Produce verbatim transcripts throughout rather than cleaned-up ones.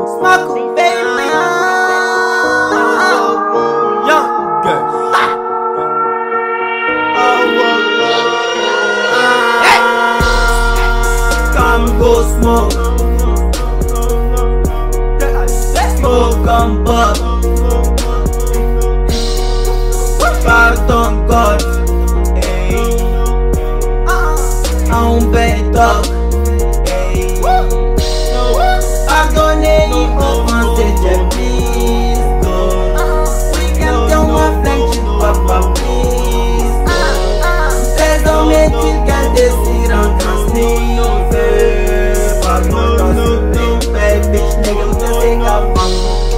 Smoke, baby. Young girl. Hey. Come go smoke. Smoke, come pop. Pardon God. Hey. Un bel dog. Pardonnez-nous offenser Dieu, please God. We can do one friendship, papa, please God. Désormais tu can décider en transniffer. Pardon, don't bad bitch, nigga, we can take a fuck.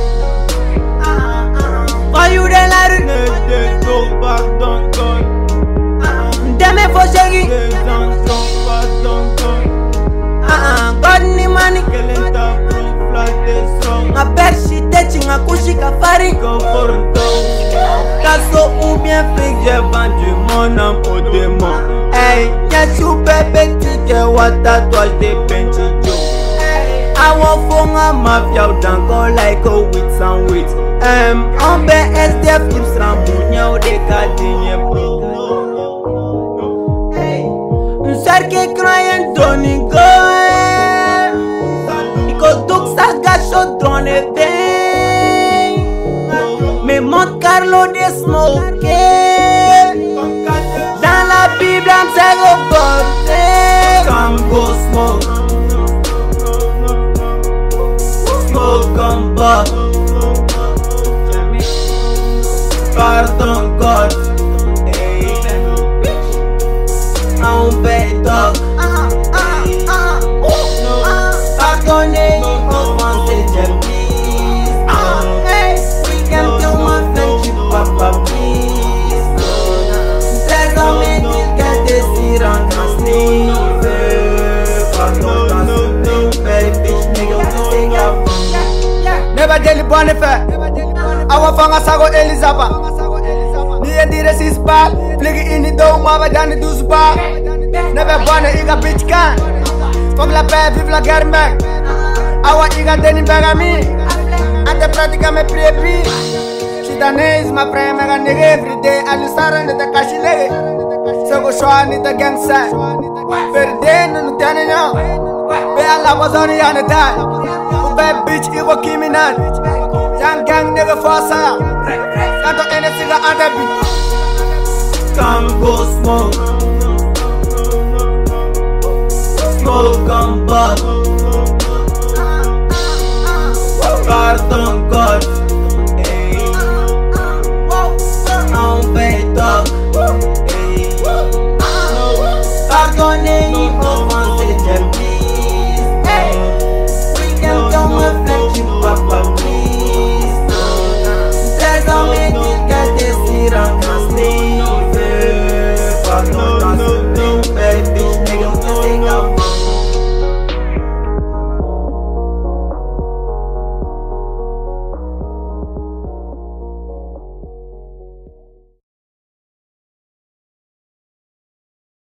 Why you the lighter? Go pardon God. Demain faut chérie. Pardon God. God ni money. Ma belle chité, tu m'as couché cafari. Go for the dough. Casso ou bien flic, j'ai vendu mon âme au démon. Hey, y'a sous bébé, ticket, what tatouage des Benji Joe. I want for ma mafia, dango like a with some wit. Um, on B S D F, tips rambougna ou des cadiniers pro. Hey, un soir qui croyait Tony Go. Drone bang, mais Monte Carlo de smoker. Dans la Bible, I'm saying go border. Come go smoke, smoke come back. Pardon God, hey, I'm bad dog. Pardonnez-nous. Never daily bonify. Our fanga sago Elizabeth. Ni endire sis bal. Pligi ini do mava dani dus bar. Never bonne iga bitch can. Smoke la paix, vive la guerre mec. Awa iga deni bagami. Ante pratica me prepi. Shitane is my friend mega nigga every day. Alusara ne ta kashi nigga. Sego shwa ni ta gang side. Verde no tane no. Be alla wazoni yana die. Bad bitch, it was Kimi Nan. Young gang nigga for sale. Can't do anything other bitch. Come go smoke. Smoke come back. Pardon